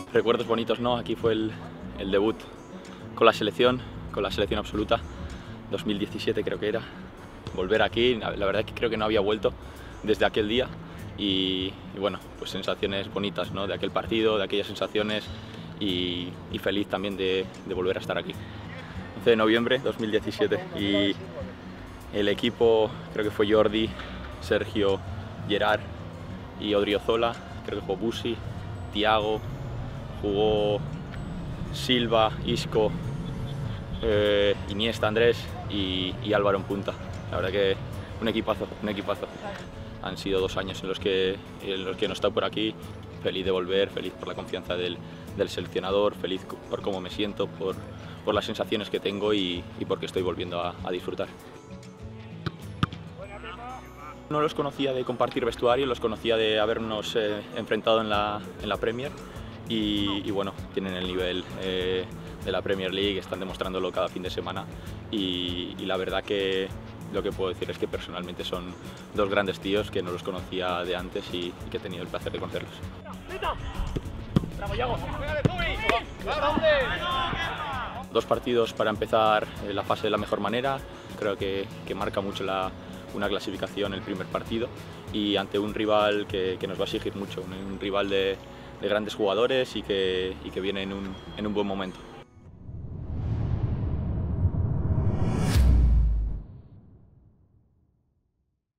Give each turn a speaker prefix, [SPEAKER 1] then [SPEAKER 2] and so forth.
[SPEAKER 1] Recuerdos bonitos, ¿no? Aquí fue el debut con la selección absoluta, 2017 creo que era. Volver aquí, la verdad es que creo que no había vuelto desde aquel día y bueno, pues sensaciones bonitas, ¿no? De aquel partido, de aquellas sensaciones y feliz también de volver a estar aquí. 11 de noviembre 2017 y el equipo creo que fue Jordi, Sergio, Gerard y Odriozola, creo que jugó Busi, Thiago, jugó Silva, Isco, Iniesta, Andrés y Álvaro en punta. La verdad que un equipazo, un equipazo. Han sido 2 años en los que no he estado por aquí. Feliz de volver, feliz por la confianza del seleccionador, feliz por cómo me siento, por las sensaciones que tengo y porque estoy volviendo a disfrutar. No los conocía de compartir vestuario, los conocía de habernos enfrentado en la Premier y bueno, tienen el nivel de la Premier League, están demostrándolo cada fin de semana y la verdad que lo que puedo decir es que personalmente son 2 grandes tíos que no los conocía de antes y que he tenido el placer de conocerlos. Dos partidos para empezar la fase de la mejor manera, creo que marca mucho una clasificación el primer partido y ante un rival que nos va a exigir mucho, un rival de grandes jugadores y que viene en un buen momento.